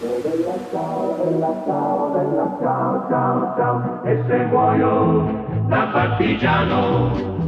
Bella ciao, bella ciao, bella ciao, ciao, ciao. E se muoio da partigiano